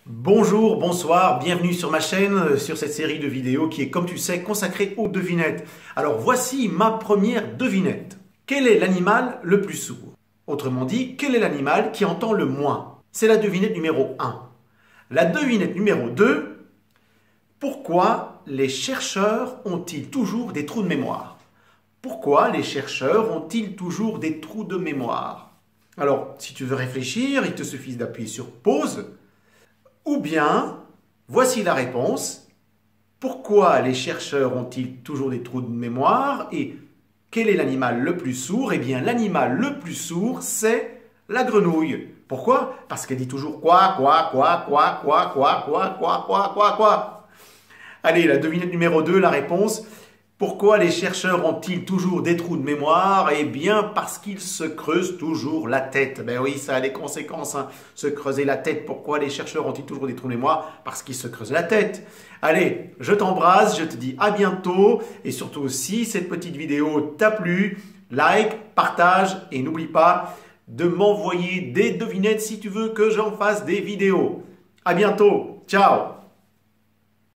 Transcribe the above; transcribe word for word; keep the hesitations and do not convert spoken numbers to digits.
Bonjour, bonsoir, bienvenue sur ma chaîne, sur cette série de vidéos qui est, comme tu sais, consacrée aux devinettes. Alors voici ma première devinette. Quel est l'animal le plus sourd? Autrement dit, quel est l'animal qui entend le moins? C'est la devinette numéro un. La devinette numéro deux. Pourquoi les chercheurs ont-ils toujours des trous de mémoire? Pourquoi les chercheurs ont-ils toujours des trous de mémoire? Alors, si tu veux réfléchir, il te suffit d'appuyer sur pause. Ou bien, voici la réponse. Pourquoi les chercheurs ont-ils toujours des trous de mémoire? Et quel est l'animal le plus sourd? Eh bien, l'animal le plus sourd, c'est la grenouille. Pourquoi? Parce qu'elle dit toujours quoi, quoi, quoi, quoi, quoi, quoi, quoi, quoi, quoi, quoi, quoi. Allez, la devinette numéro deux, la réponse. Pourquoi les chercheurs ont-ils toujours des trous de mémoire? Eh bien, parce qu'ils se creusent toujours la tête. Ben oui, ça a des conséquences, hein. Se creuser la tête. Pourquoi les chercheurs ont-ils toujours des trous de mémoire? Parce qu'ils se creusent la tête. Allez, je t'embrasse, je te dis à bientôt. Et surtout, si cette petite vidéo t'a plu, like, partage et n'oublie pas de m'envoyer des devinettes si tu veux que j'en fasse des vidéos. À bientôt. Ciao!